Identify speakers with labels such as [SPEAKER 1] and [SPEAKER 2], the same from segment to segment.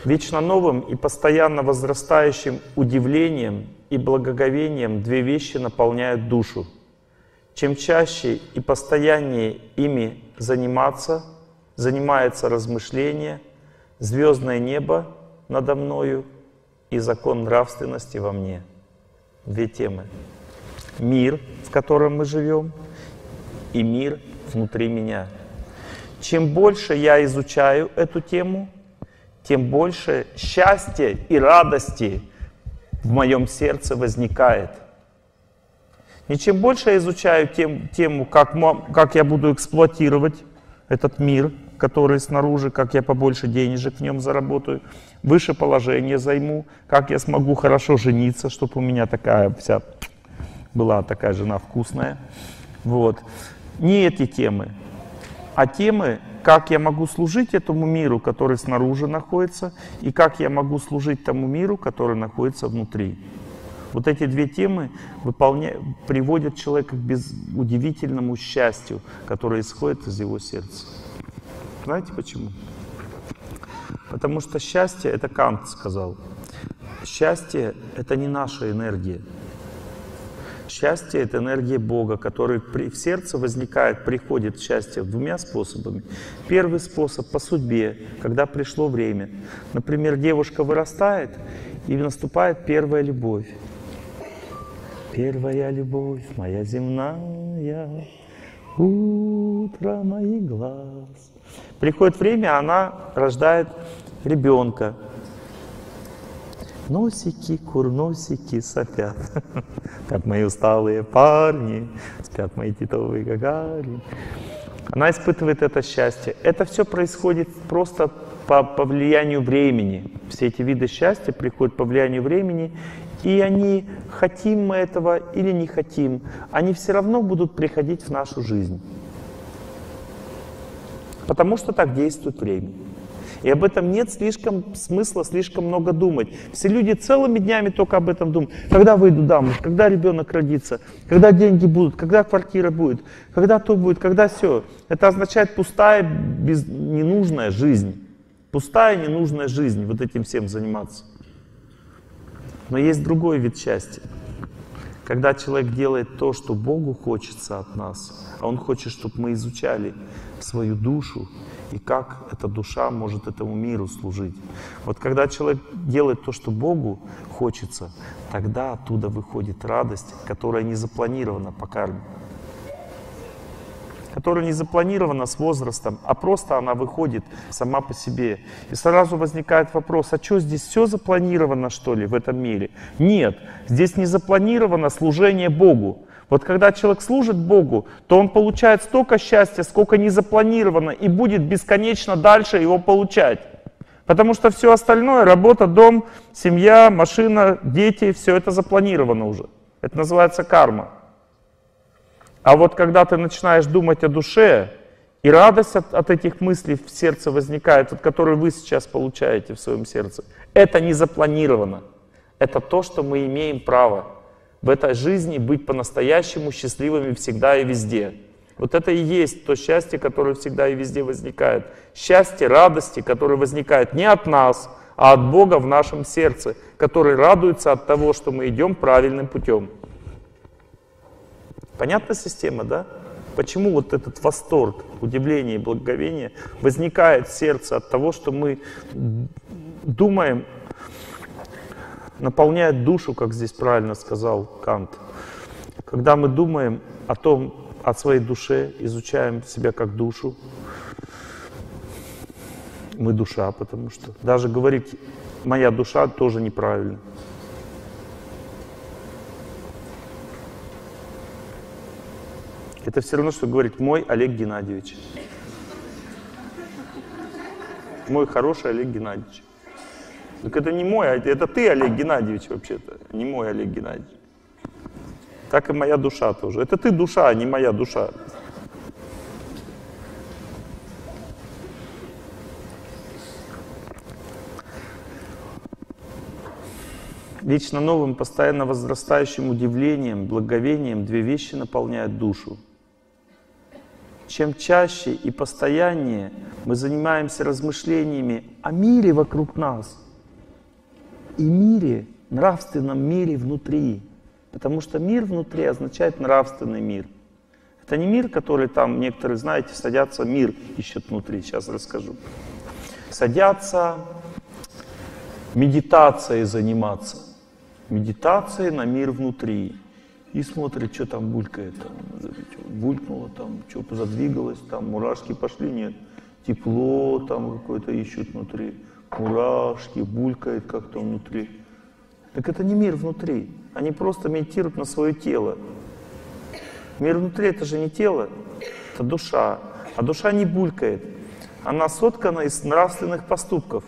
[SPEAKER 1] Вечно новым и постоянно возрастающим удивлением и благоговением две вещи наполняют душу. Чем чаще и постояннее ими занимается размышление, звездное небо надо мною и закон нравственности во мне. Две темы. Мир, в котором мы живем, и мир внутри меня. Чем больше я изучаю эту тему, тем больше счастья и радости в моем сердце возникает. И чем больше я изучаю тему, как я буду эксплуатировать этот мир, который снаружи, как я побольше денежек в нем заработаю, выше положение займу, как я смогу хорошо жениться, чтобы у меня была такая жена вкусная. Вот. Не эти темы, а темы, как я могу служить этому миру, который снаружи находится, и как я могу служить тому миру, который находится внутри. Вот эти две темы приводят человека к удивительному счастью, которое исходит из его сердца. Знаете почему? Потому что счастье, это Кант сказал, счастье — это не наша энергия. Счастье — это энергия Бога, который в сердце возникает, приходит счастье двумя способами. Первый способ — по судьбе, когда пришло время. Например, девушка вырастает, и наступает первая любовь. Первая любовь моя земная, утро моих глаз. Приходит время, она рождает ребенка. Носики, курносики сопят, как мои усталые парни, спят мои титовые гагарины. Она испытывает это счастье. Это все происходит просто по влиянию времени. Все эти виды счастья приходят по влиянию времени, и они, хотим мы этого или не хотим, они все равно будут приходить в нашу жизнь. Потому что так действует время. И об этом нет смысла слишком много думать. Все люди целыми днями только об этом думают. Когда выйду замуж, когда ребенок родится, когда деньги будут, когда квартира будет, когда то будет, когда все. Это означает пустая, ненужная жизнь. Пустая, ненужная жизнь, вот этим всем заниматься. Но есть другой вид счастья. Когда человек делает то, что Богу хочется от нас, а Он хочет, чтобы мы изучали свою душу, и как эта душа может этому миру служить. Вот когда человек делает то, что Богу хочется, тогда оттуда выходит радость, которая не запланирована по карме. Которая не запланирована с возрастом, а просто она выходит сама по себе. И сразу возникает вопрос, а что здесь все запланировано, что ли, в этом мире? Нет, здесь не запланировано служение Богу. Вот когда человек служит Богу, то он получает столько счастья, сколько не запланировано, и будет бесконечно дальше его получать. Потому что все остальное, работа, дом, семья, машина, дети, все это запланировано уже. Это называется карма. А вот когда ты начинаешь думать о душе, и радость от этих мыслей в сердце возникает, от которой вы сейчас получаете в своем сердце, это не запланировано. Это то, что мы имеем право в этой жизни быть по-настоящему счастливыми всегда и везде. Вот это и есть то счастье, которое всегда и везде возникает. Счастье, радости, которое возникает не от нас, а от Бога в нашем сердце, который радуется от того, что мы идем правильным путем. Понятна система, да? Почему вот этот восторг, удивление и благоговение возникает в сердце от того, что мы думаем, наполняет душу, как здесь правильно сказал Кант. Когда мы думаем о своей душе, изучаем себя как душу, мы душа, потому что даже говорить «моя душа» тоже неправильно. Это все равно, что говорить «мой Олег Геннадьевич». Мой хороший Олег Геннадьевич. Так это не мой, это ты, Олег Геннадьевич, вообще-то. Не мой Олег Геннадьевич. Так и моя душа тоже. Это ты душа, а не моя душа. Вечно новым, постоянно возрастающим удивлением, благоговением две вещи наполняют душу. чем чаще и постояннее мы занимаемся размышлениями о мире вокруг нас и мире, нравственном мире внутри. Потому что мир внутри означает нравственный мир. Это не мир, который там некоторые, знаете, садятся, мир ищут внутри. Сейчас расскажу. Садятся медитацией заниматься. Медитацией на мир внутри. И смотрят, что там булькает. Булькнуло там, что-то задвигалось, там мурашки пошли, нет. Тепло там какое-то ищут внутри. Мурашки, булькает как-то внутри. Так это не мир внутри. Они просто медитируют на свое тело. Мир внутри — это же не тело, это душа. А душа не булькает. Она соткана из нравственных поступков.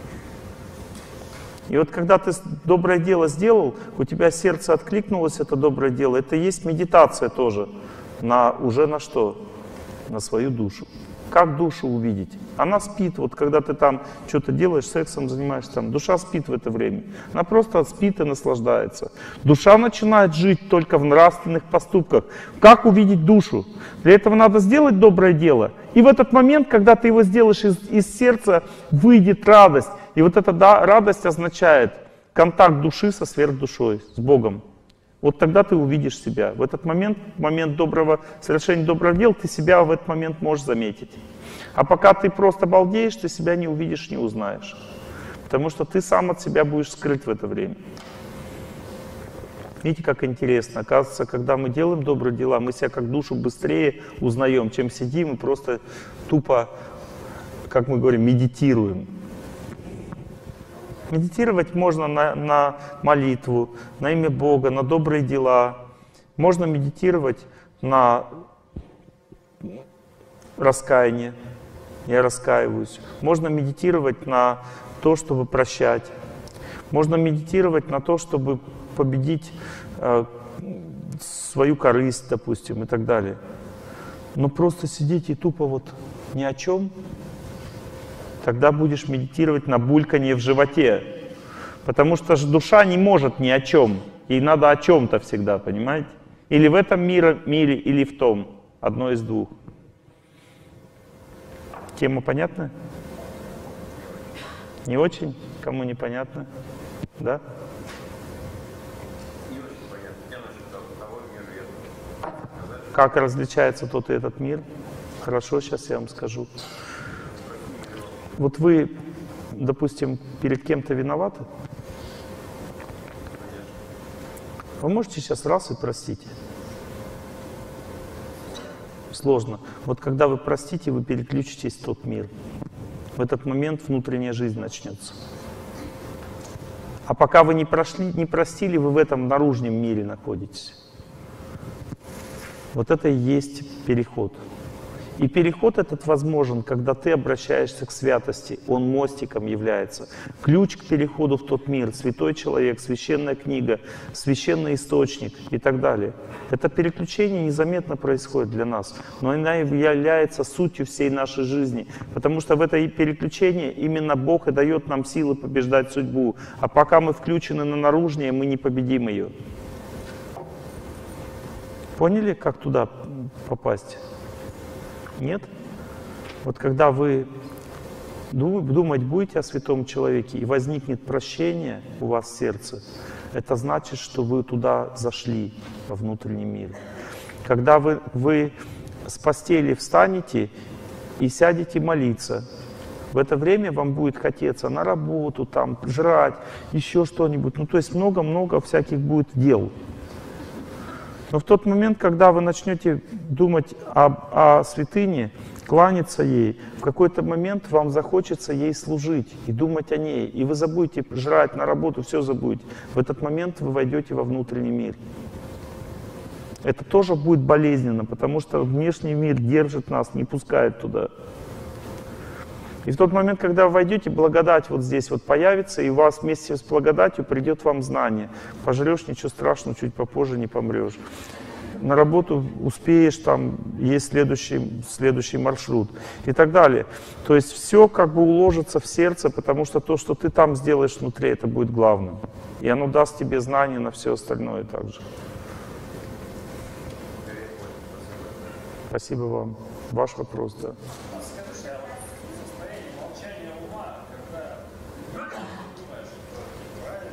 [SPEAKER 1] И вот когда ты доброе дело сделал, у тебя сердце откликнулось, это доброе дело, это и есть медитация тоже. Уже на что? На свою душу. Как душу увидеть? Она спит. Вот когда ты там что-то делаешь, сексом занимаешься, там, душа спит в это время. Она просто спит и наслаждается. Душа начинает жить только в нравственных поступках. Как увидеть душу? Для этого надо сделать доброе дело. И в этот момент, когда ты его сделаешь, из сердца выйдет радость. И вот эта радость означает контакт души со сверхдушой, с Богом. Вот тогда ты увидишь себя. В этот момент совершения доброго дела, ты себя в этот момент можешь заметить. А пока ты просто балдеешь, ты себя не увидишь, не узнаешь. Потому что ты сам от себя будешь скрыт в это время. Видите, как интересно. Оказывается, когда мы делаем добрые дела, мы себя как душу быстрее узнаем, чем сидим и просто тупо, как мы говорим, медитируем. Медитировать можно на молитву, на имя Бога, на добрые дела. Можно медитировать на раскаяние. Я раскаиваюсь. Можно медитировать на то, чтобы прощать. Можно медитировать на то, чтобы победить свою корысть, допустим, и так далее. Но просто сидеть и тупо вот ни о чем. Тогда будешь медитировать на бульканье в животе. Потому что душа не может ни о чем. Ей надо о чем-то всегда, понимаете? Или в этом мире, или в том. Одно из двух. Тема понятна? Не очень? Кому не понятно? Да?
[SPEAKER 2] Не очень понятно. Я насчет того мира.
[SPEAKER 1] Как различается тот и этот мир? Хорошо, сейчас я вам скажу. Вот вы, допустим, перед кем-то виноваты? Вы можете сейчас раз и простить? Сложно. Вот когда вы простите, вы переключитесь в тот мир. В этот момент внутренняя жизнь начнется. А пока вы не простили, вы в этом наружном мире находитесь. Вот это и есть переход. И переход этот возможен, когда ты обращаешься к святости. Он мостиком является. Ключ к переходу в тот мир. Святой человек, священная книга, священный источник и так далее. Это переключение незаметно происходит для нас. Но оно является сутью всей нашей жизни. Потому что в это переключение именно Бог и дает нам силы побеждать судьбу. А пока мы включены на наружнее, мы не победим ее. Поняли, как туда попасть? Нет? Вот когда вы думать будете о святом человеке и возникнет прощение у вас в сердце, это значит, что вы туда зашли, во внутренний мир. Когда вы с постели встанете и сядете молиться, в это время вам будет хотеться на работу, там, жрать, еще что-нибудь. Ну, то есть много-много всяких будет дел. Но в тот момент, когда вы начнете думать о святыне, кланяться ей, в какой-то момент вам захочется ей служить и думать о ней. И вы забудете жрать, на работу, все забудете. В этот момент вы войдете во внутренний мир. Это тоже будет болезненно, потому что внешний мир держит нас, не пускает туда. И в тот момент, когда вы войдете, благодать вот здесь вот появится, и у вас вместе с благодатью придет вам знание. Пожрешь, ничего страшного, чуть попозже не помрешь. На работу успеешь, там есть следующий маршрут и так далее. То есть все как бы уложится в сердце, потому что то, что ты там сделаешь внутри, это будет главным. И оно даст тебе знания на все остальное также. Спасибо вам. Ваш вопрос, да.
[SPEAKER 2] Скажите, а вот состояние молчания ума, когда думаешь, что правильно,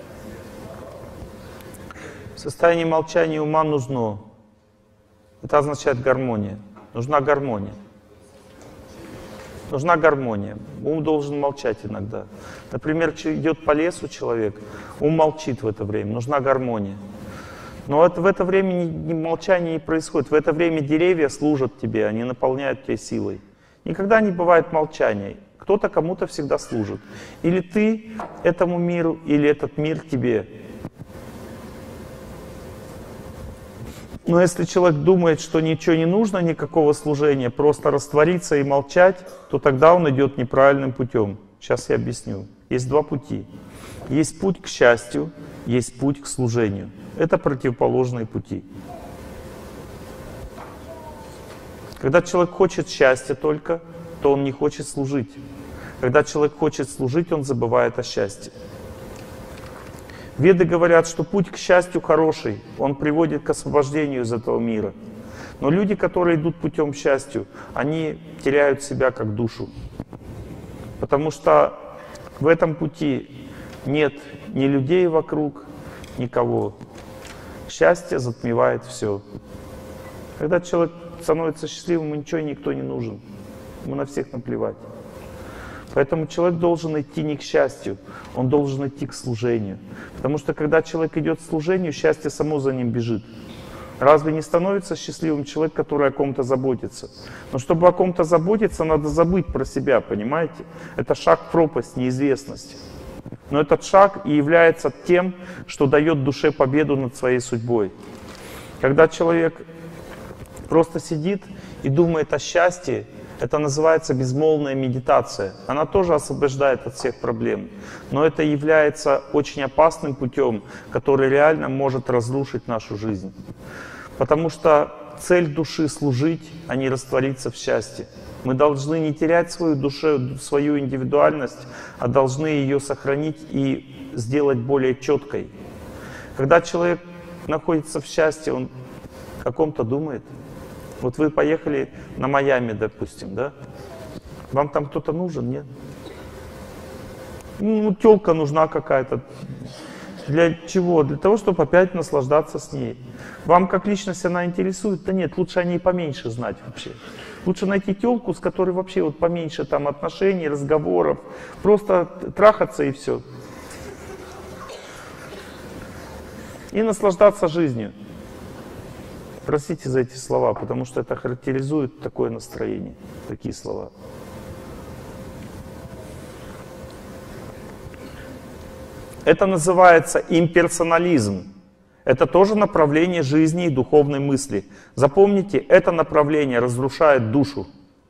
[SPEAKER 1] В состоянии молчания ума нужно. Это означает гармония. Нужна гармония. Нужна гармония. Ум должен молчать иногда. Например, идет по лесу человек, ум молчит в это время. Нужна гармония. Но в это время молчание не происходит. В это время деревья служат тебе, они наполняют тебя силой. Никогда не бывает молчания. Кто-то кому-то всегда служит. Или ты этому миру, или этот мир тебе. Но если человек думает, что ничего не нужно, никакого служения, просто раствориться и молчать, то тогда он идет неправильным путем. Сейчас я объясню. Есть два пути. Есть путь к счастью, есть путь к служению. Это противоположные пути. Когда человек хочет счастья только, то он не хочет служить. Когда человек хочет служить, он забывает о счастье. Веды говорят, что путь к счастью хороший, он приводит к освобождению из этого мира. Но люди, которые идут путем к счастью, они теряют себя как душу. Потому что в этом пути нет ни людей вокруг, никого. Счастье затмевает все. Когда человек становится счастливым, ему ничего и никто не нужен. Ему на всех наплевать. Поэтому человек должен идти не к счастью, он должен идти к служению. Потому что когда человек идет к служению, счастье само за ним бежит. Разве не становится счастливым человек, который о ком-то заботится? Но чтобы о ком-то заботиться, надо забыть про себя, понимаете? Это шаг в пропасть, неизвестности. Но этот шаг и является тем, что дает душе победу над своей судьбой. Когда человек просто сидит и думает о счастье, это называется безмолвная медитация. Она тоже освобождает от всех проблем. Но это является очень опасным путем, который реально может разрушить нашу жизнь. Потому что цель души — служить, а не раствориться в счастье. Мы должны не терять свою душу, свою индивидуальность, а должны ее сохранить и сделать более четкой. Когда человек находится в счастье, он о ком-то думает. Вот вы поехали на Майами, допустим, да? Вам там кто-то нужен, нет? Ну, тёлка нужна какая-то. Для чего? Для того, чтобы опять наслаждаться с ней. Вам как личность она интересует? Да нет, лучше о ней поменьше знать вообще. Лучше найти тёлку, с которой вообще вот поменьше там отношений, разговоров. Просто трахаться и все. И наслаждаться жизнью. Простите за эти слова, потому что это характеризует такое настроение, такие слова. Это называется имперсонализм. Это тоже направление жизни и духовной мысли. Запомните, это направление разрушает душу.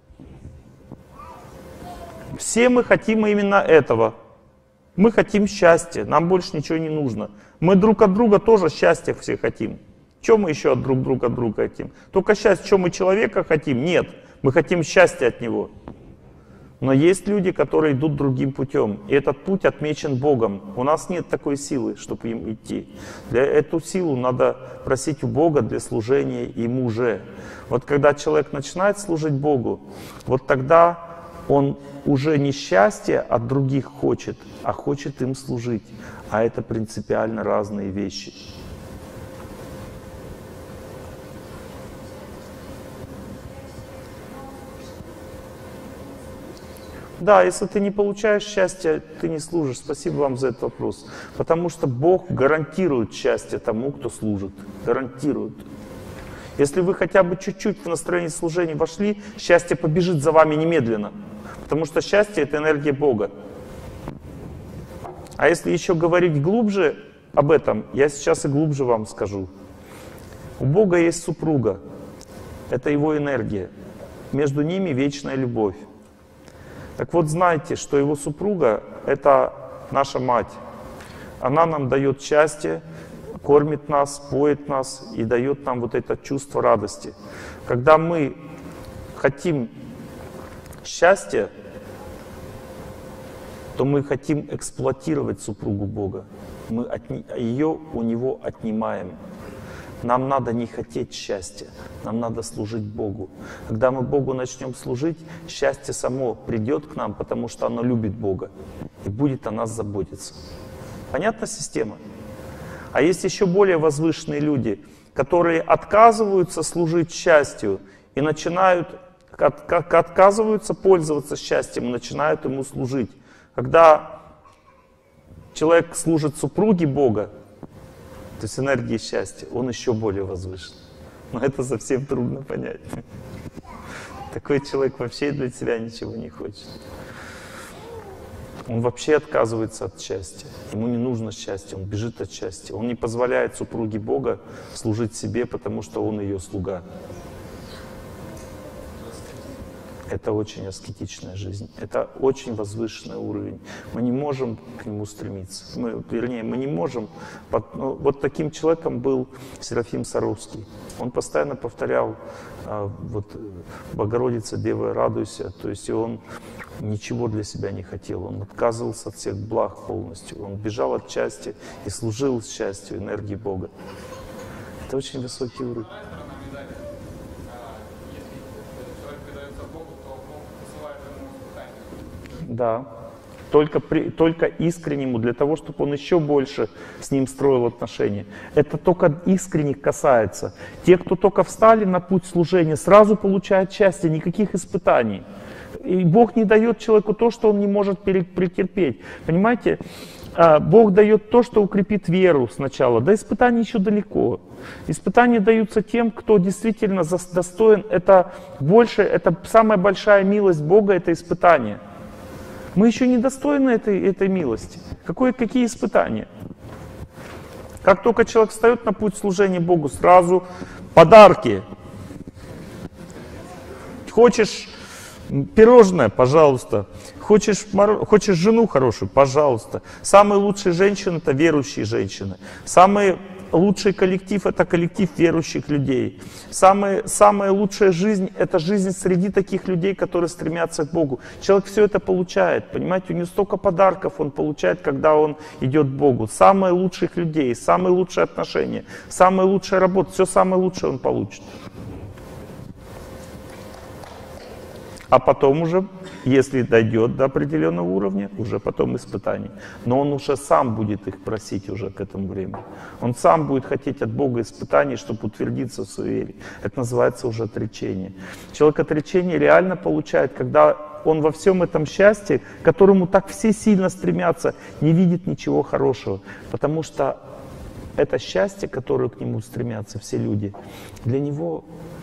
[SPEAKER 1] Все мы хотим именно этого. Мы хотим счастья, нам больше ничего не нужно. Мы друг от друга тоже счастья все хотим. Что мы еще друг от друга хотим? Только счастье, что мы человека хотим? Нет, мы хотим счастья от него. Но есть люди, которые идут другим путем, и этот путь отмечен Богом. У нас нет такой силы, чтобы им идти. Для эту силу надо просить у Бога для служения Ему же. Вот когда человек начинает служить Богу, вот тогда он уже не счастье от других хочет, а хочет им служить. А это принципиально разные вещи. Да, если ты не получаешь счастья, ты не служишь. Спасибо вам за этот вопрос. Потому что Бог гарантирует счастье тому, кто служит. Гарантирует. Если вы хотя бы чуть-чуть в настроение служения вошли, счастье побежит за вами немедленно. Потому что счастье — это энергия Бога. А если еще говорить глубже об этом, я сейчас и глубже вам скажу. У Бога есть супруга. Это Его энергия. Между ними вечная любовь. Так вот, знайте, что его супруга — это наша мать. Она нам дает счастье, кормит нас, поет нас и дает нам вот это чувство радости. Когда мы хотим счастья, то мы хотим эксплуатировать супругу Бога. Мы ее у него отнимаем. Нам надо не хотеть счастья, нам надо служить Богу. Когда мы Богу начнем служить, счастье само придет к нам, потому что оно любит Бога и будет о нас заботиться. Понятна система? А есть еще более возвышенные люди, которые отказываются служить счастью и начинают, отказываются пользоваться счастьем и начинают ему служить. Когда человек служит супруге Бога, то есть энергии счастья, он еще более возвышен. Но это совсем трудно понять. Такой человек вообще для себя ничего не хочет. Он вообще отказывается от счастья. Ему не нужно счастье, он бежит от счастья. Он не позволяет супруге Бога служить себе, потому что он ее слуга. Это очень аскетичная жизнь. Это очень возвышенный уровень. Мы не можем к нему стремиться. Мы не можем. Вот таким человеком был Серафим Саровский. Он постоянно повторял «Богородица, Дева, радуйся». То есть он ничего для себя не хотел. Он отказывался от всех благ полностью. Он бежал от счастья и служил счастью, энергии Бога. Это очень высокий уровень. Да, только искреннему, для того, чтобы он еще больше с ним строил отношения. Это только искренних касается. Те, кто только встали на путь служения, сразу получают счастье, никаких испытаний. И Бог не дает человеку то, что он не может претерпеть. Понимаете? Бог дает то, что укрепит веру сначала. До испытаний еще далеко. Испытания даются тем, кто действительно достоин. Это больше, это самая большая милость Бога, это испытание. Мы еще не достойны этой милости. Какие испытания? Как только человек встает на путь служения Богу, сразу подарки. Хочешь пирожное? Пожалуйста. Хочешь жену хорошую? Пожалуйста. Самые лучшие женщины — это верующие женщины. Самый лучший коллектив — это коллектив верующих людей. Самая лучшая жизнь — это жизнь среди таких людей, которые стремятся к Богу. Человек все это получает, понимаете, у него столько подарков он получает, когда он идет к Богу. Самые лучших людей, самые лучшие отношения, самая лучшая работа, все самое лучшее он получит. А потом уже, если дойдет до определенного уровня, уже потом испытаний. Но он уже сам будет их просить уже к этому времени. Он сам будет хотеть от Бога испытаний, чтобы утвердиться в своей вере. Это называется уже отречение. Человек отречение реально получает, когда он во всем этом счастье, к которому так все сильно стремятся, не видит ничего хорошего. Потому что это счастье, которое к нему стремятся все люди, для него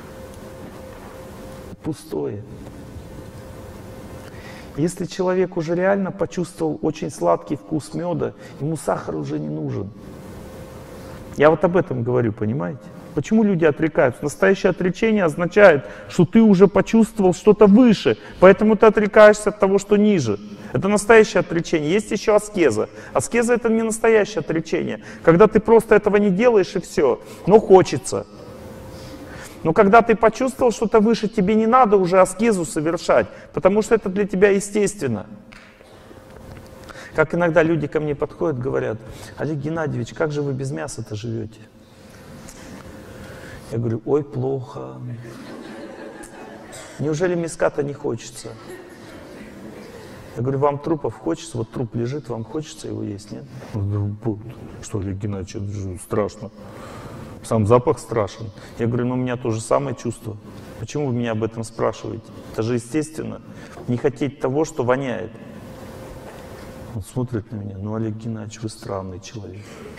[SPEAKER 1] пустое. Если человек уже реально почувствовал очень сладкий вкус меда, ему сахар уже не нужен. Я вот об этом говорю, понимаете? Почему люди отрекаются? Настоящее отречение означает, что ты уже почувствовал что-то выше, поэтому ты отрекаешься от того, что ниже. Это настоящее отречение. Есть еще аскеза. Аскеза — это не настоящее отречение, когда ты просто этого не делаешь и все, но хочется. Но когда ты почувствовал что-то выше, тебе не надо уже аскезу совершать, потому что это для тебя естественно. Как иногда люди ко мне подходят, говорят: Олег Геннадьевич, как же вы без мяса-то живете? Я говорю: ой, плохо. Неужели мяска-то не хочется? Я говорю: вам трупов хочется? Вот труп лежит, вам хочется его есть, нет? Что, Олег Геннадьевич, это же страшно. Сам запах страшен. Я говорю: ну у меня то же самое чувство. Почему вы меня об этом спрашиваете? Это же естественно. Не хотеть того, что воняет. Он смотрит на меня: ну, Олег Геннадьевич, вы странный человек.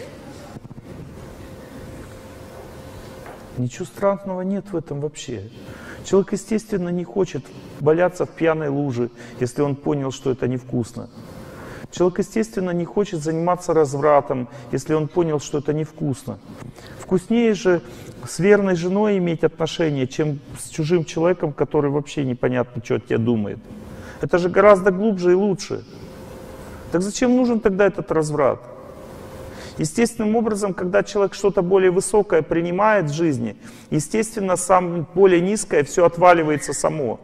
[SPEAKER 1] Ничего странного нет в этом вообще. Человек, естественно, не хочет валяться в пьяной луже, если он понял, что это невкусно. Человек, естественно, не хочет заниматься развратом, если он понял, что это невкусно. Вкуснее же с верной женой иметь отношения, чем с чужим человеком, который вообще непонятно, что от тебя думает. Это же гораздо глубже и лучше. Так зачем нужен тогда этот разврат? Естественным образом, когда человек что-то более высокое принимает в жизни, естественно, сам более низкое все отваливается само.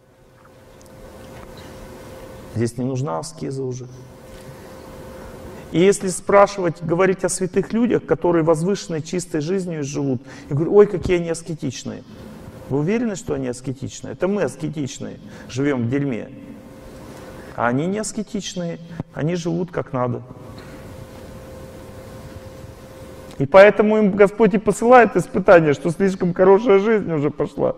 [SPEAKER 1] Здесь не нужна аскеза уже. И если спрашивать, говорить о святых людях, которые возвышенной, чистой жизнью живут, и говорят, ой, какие они аскетичные. Вы уверены, что они аскетичные? Это мы аскетичные, живем в дерьме. А они не аскетичные, они живут как надо. И поэтому им Господь и посылает испытания, что слишком хорошая жизнь уже пошла.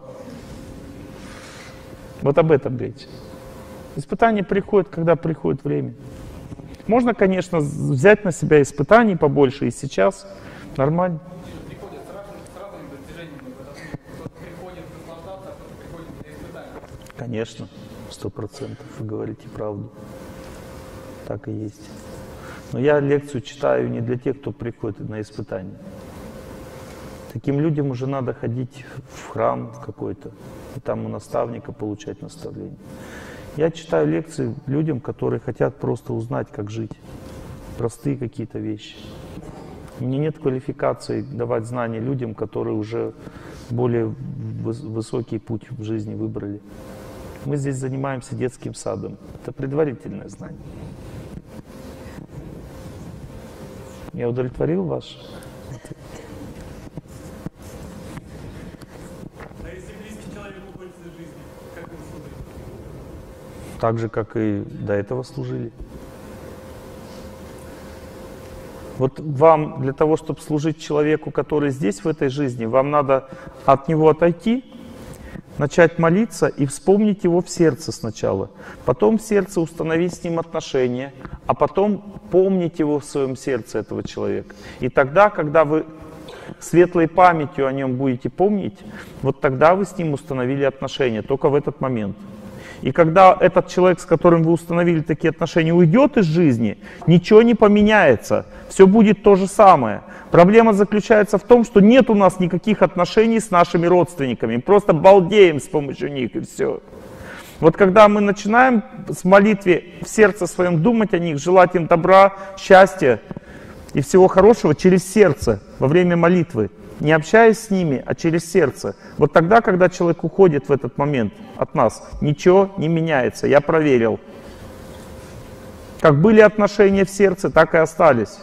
[SPEAKER 1] Вот об этом речь. Испытания приходят, когда приходит время. Можно, конечно, взять на себя испытаний побольше и сейчас. Нормально.
[SPEAKER 3] Приходят с разными достижениями. Кто-то приходит наслаждаться, а кто-то приходит для испытаний.
[SPEAKER 1] Конечно, 100%. Вы говорите правду. Так и есть. Но я лекцию читаю не для тех, кто приходит на испытания. Таким людям уже надо ходить в храм какой-то, и там у наставника получать наставление. Я читаю лекции людям, которые хотят просто узнать, как жить. Простые какие-то вещи. У меня нет квалификации давать знания людям, которые уже более высокий путь в жизни выбрали. Мы здесь занимаемся детским садом. Это предварительное знание. Я удовлетворил ваш ответ?
[SPEAKER 2] А если близкий человек уходит из жизни, как вы служите?
[SPEAKER 1] Так же, как и до этого служили. Вот вам для того, чтобы служить человеку, который здесь, в этой жизни, вам надо от него отойти, начать молиться и вспомнить его в сердце сначала. Потом в сердце установить с ним отношения, а потом помнить его в своем сердце, этого человека. И тогда, когда вы светлой памятью о нем будете помнить, вот тогда вы с ним установили отношения, только в этот момент. И когда этот человек, с которым вы установили такие отношения, уйдет из жизни, ничего не поменяется, все будет то же самое. Проблема заключается в том, что нет у нас никаких отношений с нашими родственниками, просто балдеем с помощью них и все. Вот когда мы начинаем с молитвы в сердце своем думать о них, желать им добра, счастья и всего хорошего через сердце во время молитвы, не общаясь с ними, а через сердце. Вот тогда, когда человек уходит в этот момент от нас, ничего не меняется. Я проверил. Как были отношения в сердце, так и остались.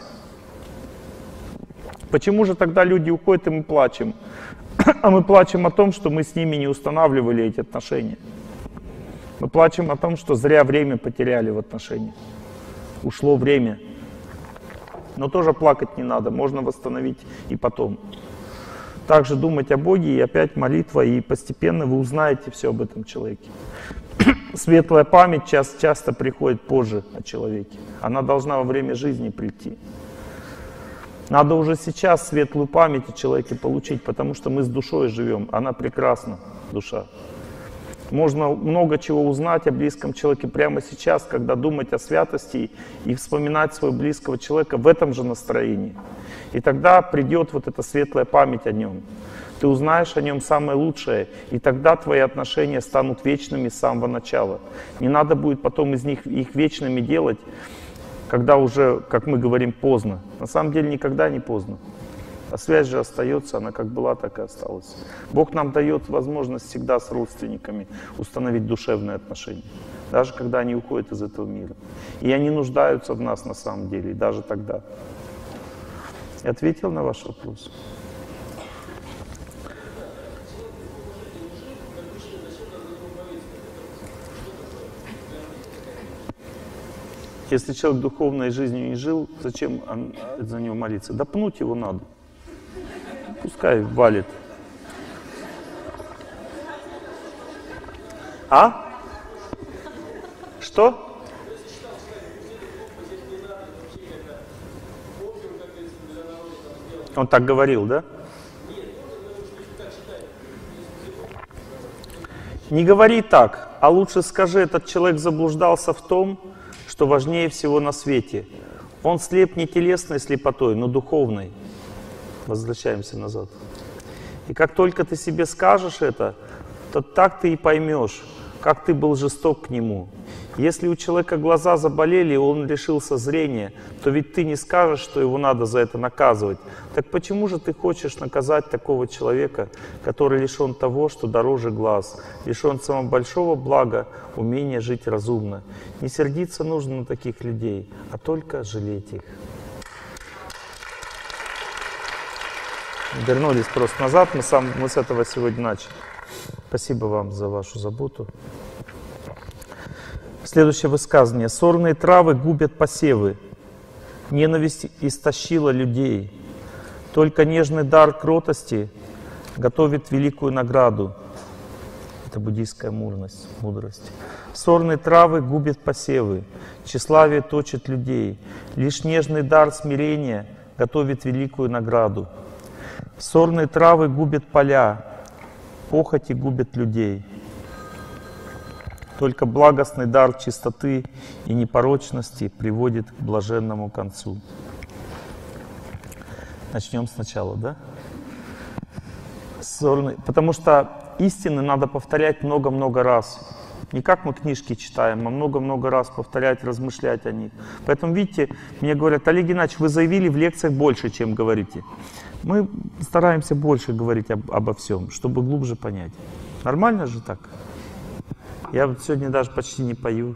[SPEAKER 1] Почему же тогда люди уходят, и мы плачем? А мы плачем о том, что мы с ними не устанавливали эти отношения. Мы плачем о том, что зря время потеряли в отношениях. Ушло время. Но тоже плакать не надо, можно восстановить и потом. Также думать о Боге, и опять молитва, и постепенно вы узнаете все об этом человеке. Светлая память часто приходит позже о человеке. Она должна во время жизни прийти. Надо уже сейчас светлую память о человеке получить, потому что мы с душой живем. Она прекрасна, душа. Можно много чего узнать о близком человеке прямо сейчас, когда думать о святости и вспоминать своего близкого человека в этом же настроении. И тогда придет вот эта светлая память о нем. Ты узнаешь о нем самое лучшее, и тогда твои отношения станут вечными с самого начала. Не надо будет потом из них их вечными делать, когда уже, как мы говорим, поздно. На самом деле никогда не поздно. А связь же остается, она как была, так и осталась. Бог нам дает возможность всегда с родственниками установить душевные отношения, даже когда они уходят из этого мира. И они нуждаются в нас на самом деле, и даже тогда. Я ответил на ваш вопрос? Если человек духовной жизнью не жил, зачем за него молиться? Да пнуть его надо. Пускай валит. А? Что? Он так говорил, да? Не говори так, а лучше скажи, этот человек заблуждался в том, что важнее всего на свете. Он слеп не телесной слепотой, но духовной. Возвращаемся назад. И как только ты себе скажешь это, то так ты и поймешь, как ты был жесток к нему. Если у человека глаза заболели, и он лишился зрения, то ведь ты не скажешь, что его надо за это наказывать. Так почему же ты хочешь наказать такого человека, который лишен того, что дороже глаз, лишен самого большого блага, умения жить разумно? Не сердиться нужно на таких людей, а только жалеть их. Вернулись просто назад, мы с этого сегодня начали. Спасибо вам за вашу заботу. Следующее высказывание. Сорные травы губят посевы. Ненависть истощила людей. Только нежный дар кротости готовит великую награду. Это буддийская мудрость. Сорные травы губят посевы. Тщеславие точит людей. Лишь нежный дар смирения готовит великую награду. Сорные травы губят поля. Похоти губят людей. Только благостный дар чистоты и непорочности приводит к блаженному концу. Начнем сначала, да? Потому что истины надо повторять много-много раз. Не как мы книжки читаем, а много-много раз повторять, размышлять о них. Поэтому, видите, мне говорят: Олег Геннадьевич, вы заявили в лекциях больше, чем говорите. Мы стараемся больше говорить обо всем, чтобы глубже понять. Нормально же так? Я вот сегодня даже почти не пою.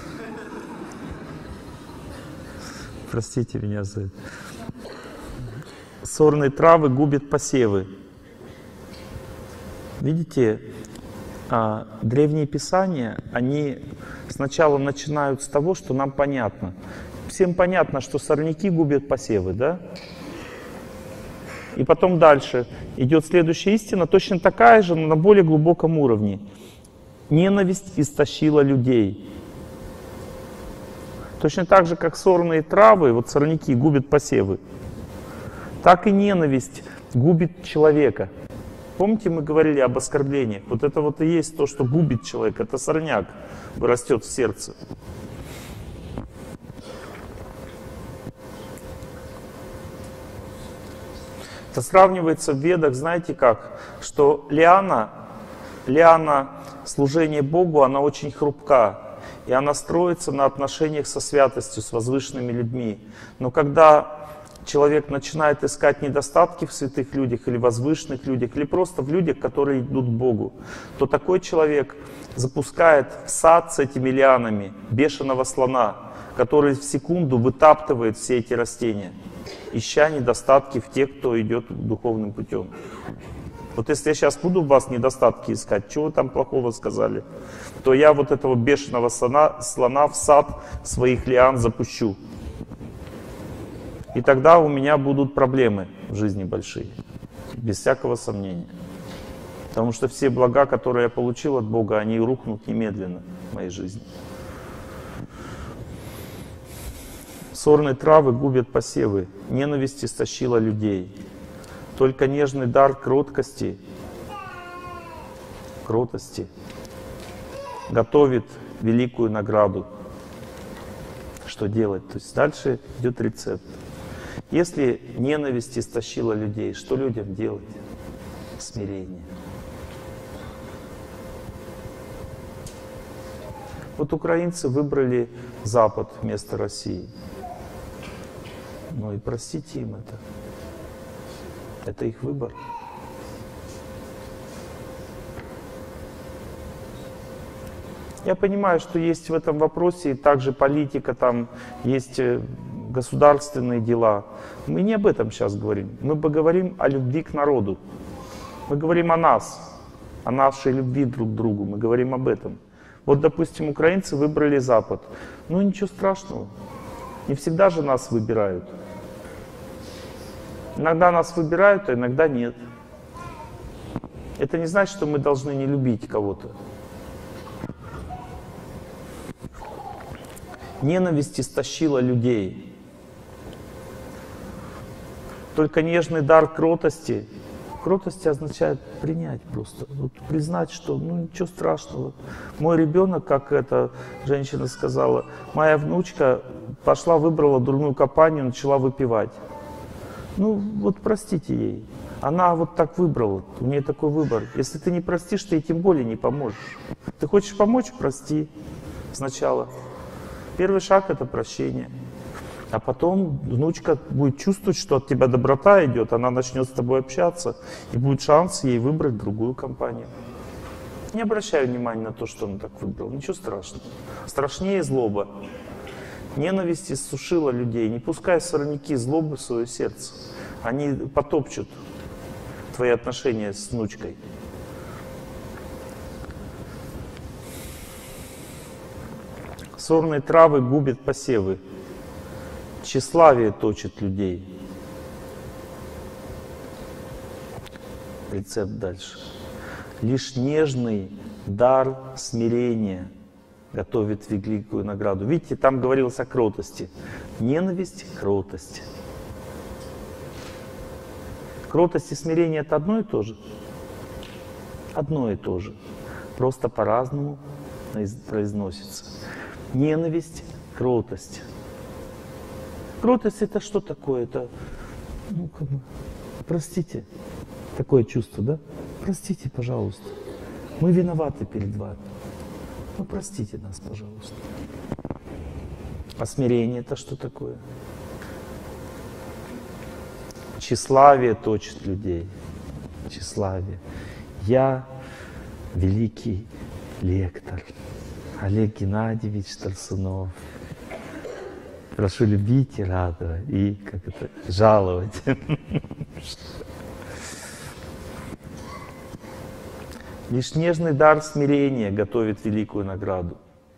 [SPEAKER 1] Простите меня за это. Сорные травы губят посевы. Видите, древние писания, они сначала начинают с того, что нам понятно. Всем понятно, что сорняки губят посевы, да? И потом дальше идет следующая истина, точно такая же, но на более глубоком уровне. Ненависть истощила людей. Точно так же, как сорные травы, вот сорняки губят посевы, так и ненависть губит человека. Помните, мы говорили об оскорблениях? Вот это вот и есть то, что губит человека. Это сорняк растет в сердце. Это сравнивается в Ведах, знаете как? Что лиана служения Богу, она очень хрупка. И она строится на отношениях со святостью, с возвышенными людьми. Но когда человек начинает искать недостатки в святых людях или возвышенных людях, или просто в людях, которые идут к Богу, то такой человек запускает в сад с этими лианами бешеного слона, который в секунду вытаптывает все эти растения, ища недостатки в тех, кто идет духовным путем. Вот если я сейчас буду в вас недостатки искать, чего вы там плохого сказали, то я вот этого бешеного слона в сад своих лиан запущу. И тогда у меня будут проблемы в жизни большие, без всякого сомнения. Потому что все блага, которые я получил от Бога, они рухнут немедленно в моей жизни. Сорные травы губят посевы, ненависть истощила людей. Только нежный дар кротости готовит великую награду. Что делать? То есть дальше идет рецепт. Если ненависть истощила людей, что людям делать? Смирение. Вот украинцы выбрали Запад вместо России. Ну и простите им это. Это их выбор. Я понимаю, что есть в этом вопросе также политика, там есть государственные дела. Мы не об этом сейчас говорим. Мы поговорим о любви к народу. Мы говорим о нас, о нашей любви друг к другу. Мы говорим об этом. Вот, допустим, украинцы выбрали Запад. Ну ничего страшного. Не всегда же нас выбирают. Иногда нас выбирают, а иногда нет. Это не значит, что мы должны не любить кого-то. Ненависть истощила людей. Только нежный дар кротости. Кротость означает принять просто. Вот признать, что ну ничего страшного. Мой ребенок, как эта женщина сказала, моя внучка пошла, выбрала дурную компанию, начала выпивать. Ну вот простите ей. Она вот так выбрала, у нее такой выбор. Если ты не простишь, ты ей тем более не поможешь. Ты хочешь помочь — прости сначала. Первый шаг — это прощение. А потом внучка будет чувствовать, что от тебя доброта идет, она начнет с тобой общаться, и будет шанс ей выбрать другую компанию. Не обращай внимания на то, что он так выбрал. Ничего страшного. Страшнее злоба. Ненависть иссушила людей. Не пускай сорняки злобы в свое сердце. Они потопчут твои отношения с внучкой. Сорные травы губят посевы. Тщеславие точит людей. Рецепт дальше. Лишь нежный дар смирения готовит великую награду. Видите, там говорилось о кротости. Ненависть — кротость. Кротость и смирение — это одно и то же? Одно и то же. Просто по-разному произносится. Ненависть — кротость. Кротость — это что такое? Это, ну, как бы, простите, такое чувство, да? Простите, пожалуйста. Мы виноваты перед вами. Ну, простите нас, пожалуйста. А смирение — это что такое? Тщеславие точит людей. Тщеславие. Я великий лектор Олег Геннадьевич Тарсунов. Прошу любить и радовать, и как это, жаловать. Лишь нежный дар смирения готовит великую награду.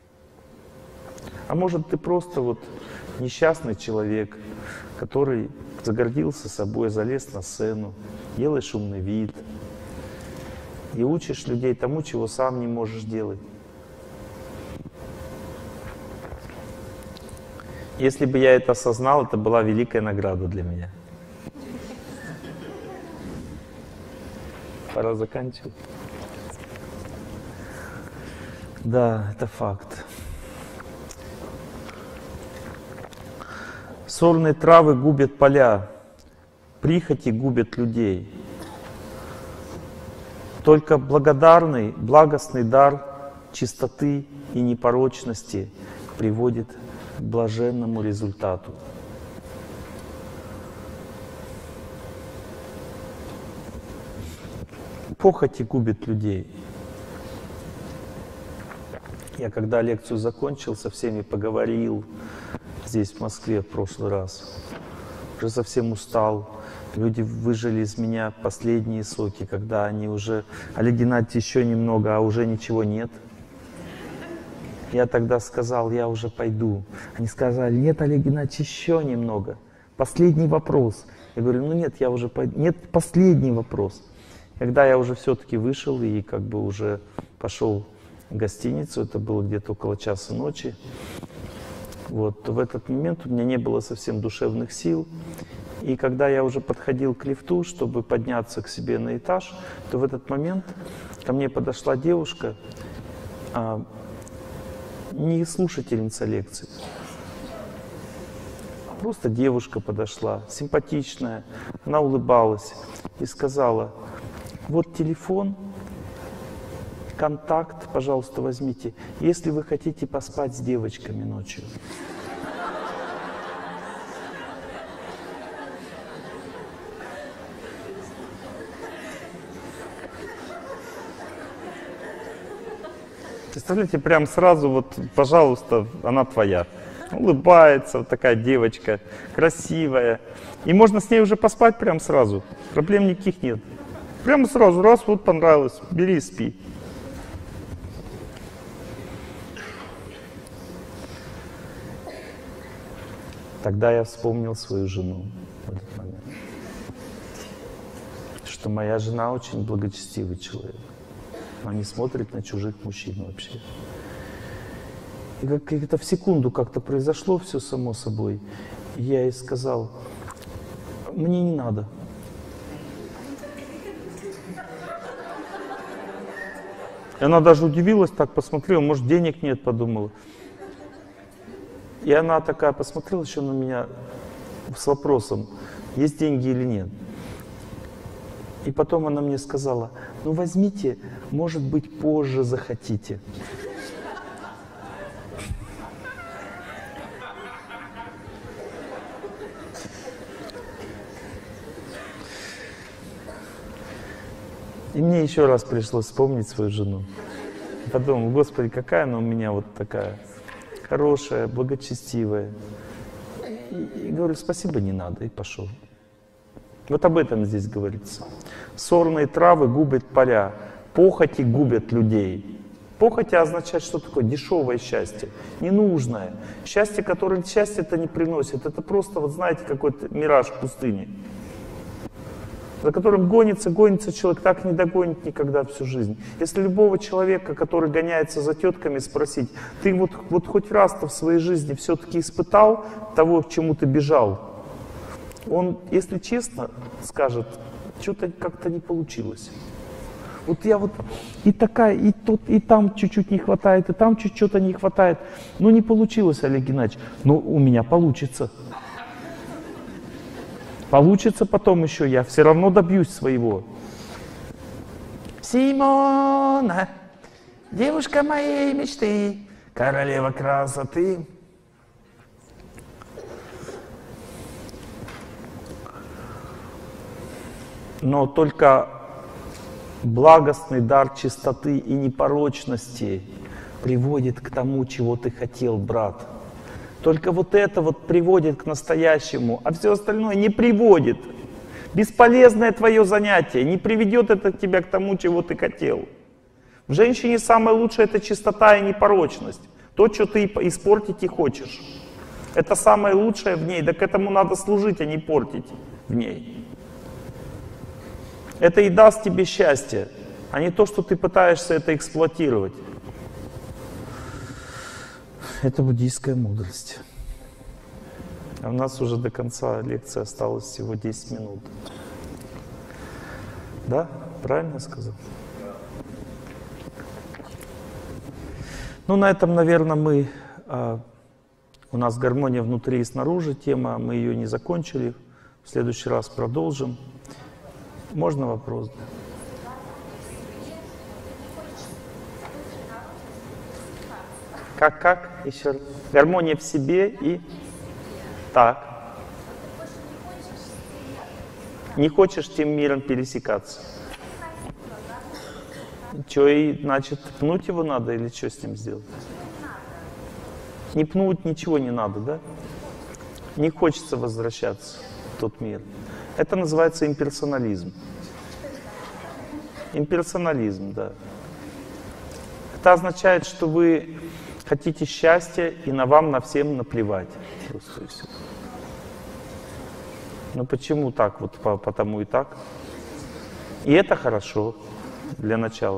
[SPEAKER 1] А может, ты просто вот несчастный человек, который загордился собой, залез на сцену, делаешь умный вид и учишь людей тому, чего сам не можешь делать. Если бы я это осознал, это была великая награда для меня. Пора заканчивать. Да, это факт. Сорные травы губят поля, прихоти губят людей. Только благодарный, благостный дар чистоты и непорочности приводит к блаженному результату. Похоти губит людей. Я когда лекцию закончил, со всеми поговорил здесь, в Москве, в прошлый раз. Уже совсем устал. Люди выжили из меня последние соки, когда они уже... Олег Геннадьевич, еще немного, а уже ничего нет. Я тогда сказал, я уже пойду. Они сказали, нет, Олег Геннадьевич, еще немного. Последний вопрос. Я говорю, ну нет, я уже пойду. Нет, последний вопрос. Когда я уже все-таки вышел и как бы уже пошел в гостиницу, это было где-то около часа ночи, вот, в этот момент у меня не было совсем душевных сил. И когда я уже подходил к лифту, чтобы подняться к себе на этаж, то в этот момент ко мне подошла девушка, не слушательница лекции, а просто девушка подошла, симпатичная, она улыбалась и сказала, вот телефон, контакт, пожалуйста, возьмите, если вы хотите поспать с девочками ночью. Представляете, прям сразу вот, пожалуйста, она твоя. Улыбается, вот такая девочка, красивая. И можно с ней уже поспать прям сразу. Проблем никаких нет. Прямо сразу, раз, вот понравилось, бери и спи. Тогда я вспомнил свою жену в этот момент. Что моя жена очень благочестивый человек. Она не смотрит на чужих мужчин вообще. И как это в секунду как-то произошло все само собой. И я ей сказал, мне не надо. И она даже удивилась, так посмотрела, может, денег нет, подумала. И она такая посмотрела еще на меня с вопросом, есть деньги или нет. И потом она мне сказала, ну возьмите, может быть, позже захотите. И мне еще раз пришлось вспомнить свою жену. Подумал, Господи, какая она у меня вот такая хорошая, благочестивая. И говорю, спасибо, не надо, и пошел. Вот об этом здесь говорится. Сорные травы губят поля, похоти губят людей. Похоти означает, что такое дешевое счастье, ненужное. Счастье, которое счастье-то не приносит. Это просто, вот знаете, какой-то мираж в пустыне, за которым гонится человек, так не догонит никогда всю жизнь. Если любого человека, который гоняется за тетками, спросить, ты вот хоть раз-то в своей жизни все-таки испытал того, к чему ты бежал, он, если честно, скажет, что-то как-то не получилось. Вот я вот и такая, и тут, и там чуть-чуть не хватает, и там чуть что-то не хватает. Ну не получилось, Олег Геннадьевич, но у меня получится. Получится потом еще, я все равно добьюсь своего. Симона, девушка моей мечты, королева красоты. Но только благостный дар чистоты и непорочности приводит к тому, чего ты хотел, брат. Только вот это вот приводит к настоящему, а все остальное не приводит. Бесполезное твое занятие, не приведет это тебя к тому, чего ты хотел. В женщине самое лучшее — это чистота и непорочность. То, что ты испортить и хочешь. Это самое лучшее в ней, да к этому надо служить, а не портить в ней. Это и даст тебе счастье, а не то, что ты пытаешься это эксплуатировать. Это буддийская мудрость. А у нас уже до конца лекции осталось всего 10 минут. Да? Правильно сказал? Ну, на этом, наверное, у нас гармония внутри и снаружи тема, мы ее не закончили. В следующий раз продолжим. Можно вопрос? Как? Еще раз. Гармония в себе и так. Не хочешь тем миром пересекаться. Что, и значит, пнуть его надо или что с ним сделать? Не пнуть ничего не надо, да? Не хочется возвращаться в тот мир. Это называется имперсонализм. Имперсонализм, да. Это означает, что вы хотите счастья, и на всем наплевать. Просто и все. Ну почему так? Вот потому и так. И это хорошо для начала.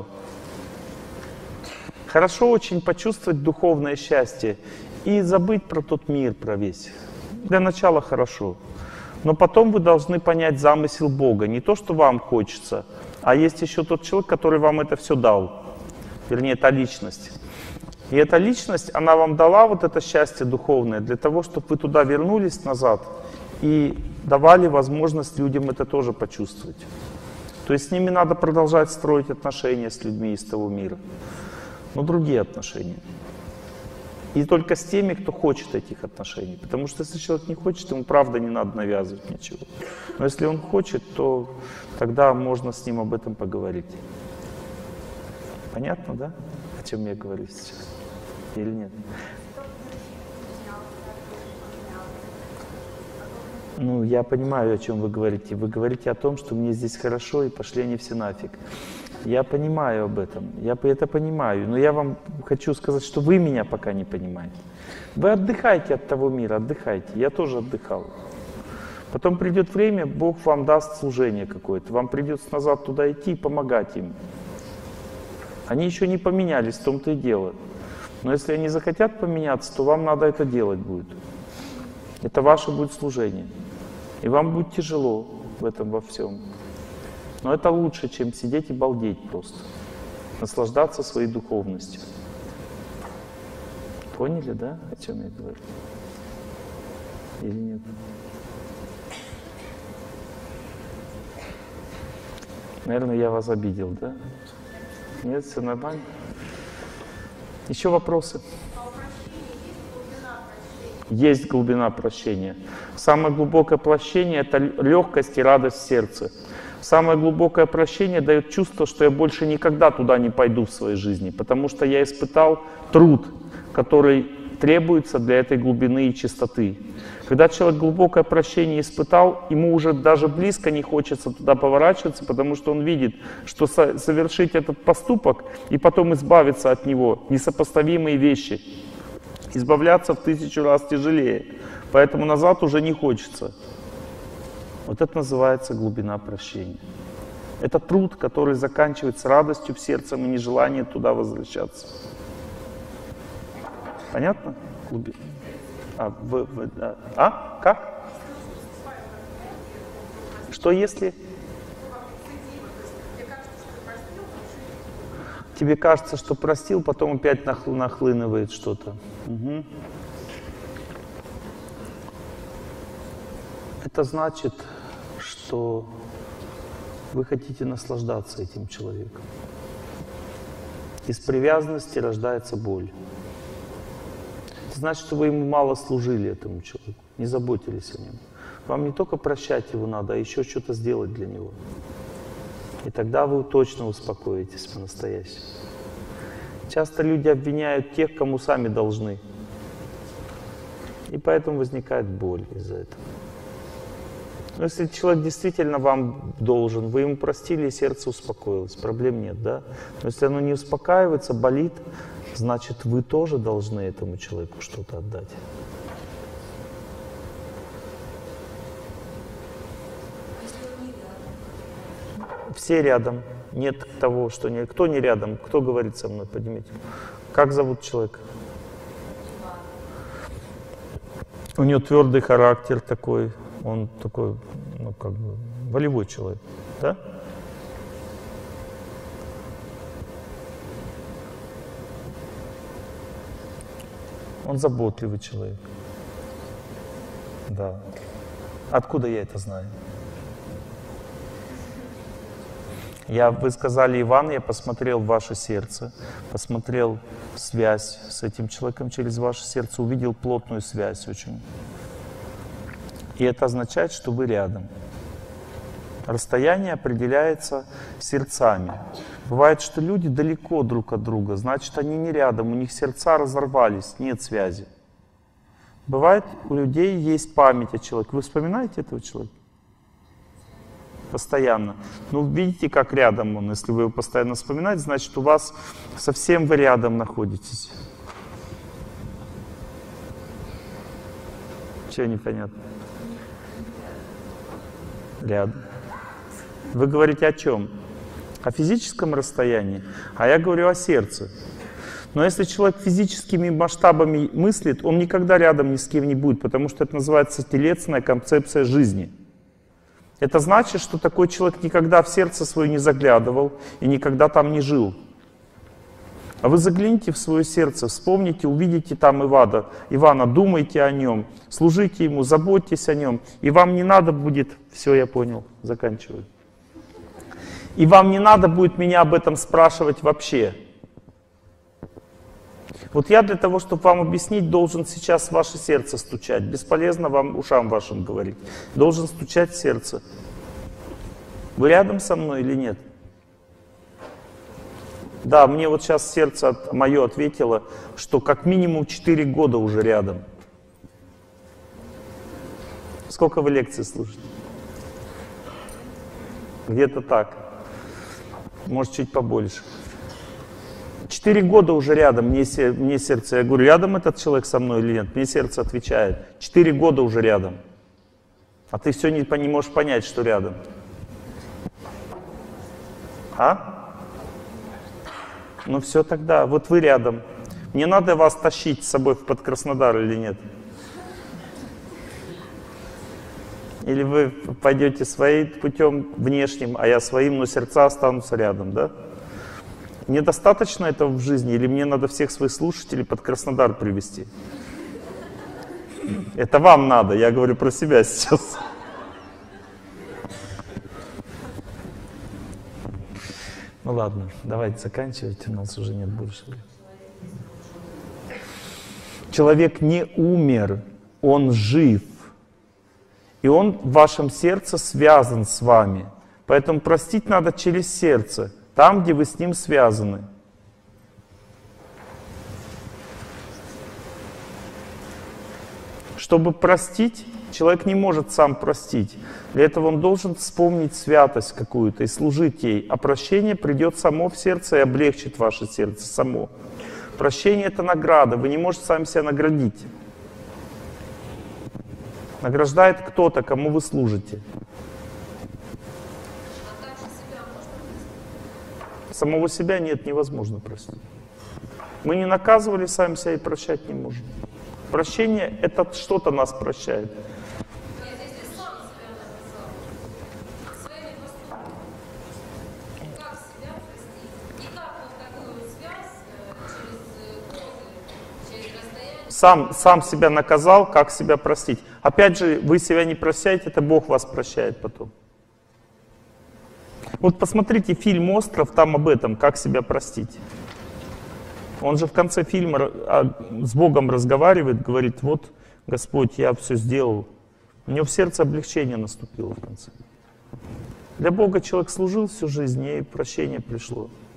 [SPEAKER 1] Хорошо очень почувствовать духовное счастье и забыть про тот мир, про весь. Для начала хорошо. Но потом вы должны понять замысел Бога. Не то, что вам хочется, а есть еще тот человек, который вам это все дал. Вернее, та личность. И эта личность, она вам дала вот это счастье духовное для того, чтобы вы туда вернулись назад и давали возможность людям это тоже почувствовать. То есть с ними надо продолжать строить отношения с людьми из того мира. Но другие отношения. И только с теми, кто хочет этих отношений. Потому что если человек не хочет, ему правда не надо навязывать ничего. Но если он хочет, то тогда можно с ним об этом поговорить. Понятно, да? О чем я говорю сейчас? Или нет? Ну, я понимаю, о чем вы говорите. Вы говорите о том, что мне здесь хорошо, и пошли они все нафиг. Я понимаю об этом, я это понимаю, но я вам хочу сказать, что вы меня пока не понимаете. Вы отдыхайте от того мира, отдыхайте. Я тоже отдыхал. Потом придет время, Бог вам даст служение какое-то. Вам придется назад туда идти и помогать им. Они еще не поменялись, в том-то и дело. Но если они захотят поменяться, то вам надо это делать будет. Это ваше будет служение. И вам будет тяжело в этом во всем. Но это лучше, чем сидеть и балдеть просто. Наслаждаться своей духовностью. Поняли, да, о чем я говорю? Или нет? Наверное, я вас обидел, да? Нет, все нормально. Еще вопросы? Есть глубина прощения. Самое глубокое прощение — это легкость и радость в сердце. Самое глубокое прощение дает чувство, что я больше никогда туда не пойду в своей жизни, потому что я испытал труд, который требуется для этой глубины и чистоты. Когда человек глубокое прощение испытал, ему уже даже близко не хочется туда поворачиваться, потому что он видит, что совершить этот поступок и потом избавиться от него — несопоставимые вещи. Избавляться в 1000 раз тяжелее, поэтому назад уже не хочется. Вот это называется глубина прощения. Это труд, который заканчивается радостью в сердце и нежеланием туда возвращаться. Понятно? Как? Что если? Тебе кажется, что простил, потом опять нахлынывает что-то. Угу. Это значит, что вы хотите наслаждаться этим человеком. Из привязанности рождается боль. Это значит, что вы ему мало служили, этому человеку, не заботились о нем. Вам не только прощать его надо, а еще что-то сделать для него. И тогда вы точно успокоитесь по-настоящему. Часто люди обвиняют тех, кому сами должны. И поэтому возникает боль из-за этого. Но если человек действительно вам должен, вы ему простили, и сердце успокоилось, проблем нет, да? Но если оно не успокаивается, болит, значит, вы тоже должны этому человеку что-то отдать. Все рядом. Нет того, что не... Кто не рядом? Кто говорит со мной? Поднимите. Как зовут человека? У него твердый характер такой. Он такой, ну, как бы, волевой человек. Да? Он заботливый человек. Да. Откуда я это знаю? Вы сказали, Иван, я посмотрел в ваше сердце, посмотрел связь с этим человеком через ваше сердце, увидел плотную связь очень. И это означает, что вы рядом. Расстояние определяется сердцами. Бывает, что люди далеко друг от друга, значит, они не рядом, у них сердца разорвались, нет связи. Бывает, у людей есть память о человеке. Вы вспоминаете этого человека? Постоянно. Ну, видите, как рядом он. Если вы его постоянно вспоминаете, значит, у вас совсем вы рядом находитесь. Чего непонятно? Рядом. Вы говорите о чем? О физическом расстоянии, а я говорю о сердце. Но если человек физическими масштабами мыслит, он никогда рядом ни с кем не будет, потому что это называется телесная концепция жизни. Это значит, что такой человек никогда в сердце свое не заглядывал и никогда там не жил. А вы загляните в свое сердце, вспомните, увидите там Ивана, думайте о нем, служите ему, заботьтесь о нем. И вам не надо будет... Все, я понял, заканчиваю. И вам не надо будет меня об этом спрашивать вообще. Вот я для того, чтобы вам объяснить, должен сейчас в ваше сердце стучать. Бесполезно вам, ушам вашим говорить. Должен стучать в сердце. Вы рядом со мной или нет? Да, мне вот сейчас сердце мое ответило, что как минимум 4 года уже рядом. Сколько вы лекций слушаете? Где-то так. Может, чуть побольше. 4 года уже рядом, мне сердце, я говорю, рядом этот человек со мной или нет? Мне сердце отвечает, 4 года уже рядом. А ты все не можешь понять, что рядом. А? Ну все тогда, вот вы рядом. Мне надо вас тащить с собой под Краснодар или нет? Или вы пойдете своим путем внешним, а я своим, но сердца останутся рядом, да? Мне достаточно этого в жизни, или мне надо всех своих слушателей под Краснодар привести? Это вам надо, я говорю про себя сейчас. Ну ладно, давайте заканчивать, у нас уже нет больше времени. Человек не умер, он жив. И он в вашем сердце связан с вами. Поэтому простить надо через сердце, там, где вы с ним связаны. Чтобы простить, человек не может сам простить. Для этого он должен вспомнить святость какую-то и служить ей. А прощение придет само в сердце и облегчит ваше сердце само. Прощение — это награда. Вы не можете сами себя наградить. Награждает кто-то, кому вы служите. Самого себя нет, невозможно простить. Мы не наказывали сами себя и прощать не можем. Прощение — это что-то нас прощает. Сам себя наказал, как себя простить. Опять же, вы себя не прощаете, это Бог вас прощает потом. Вот посмотрите фильм «Остров», там об этом, как себя простить. Он же в конце фильма с Богом разговаривает, говорит: вот, Господь, я все сделал. У него в сердце облегчение наступило в конце. Для Бога человек служил всю жизнь, и прощение пришло.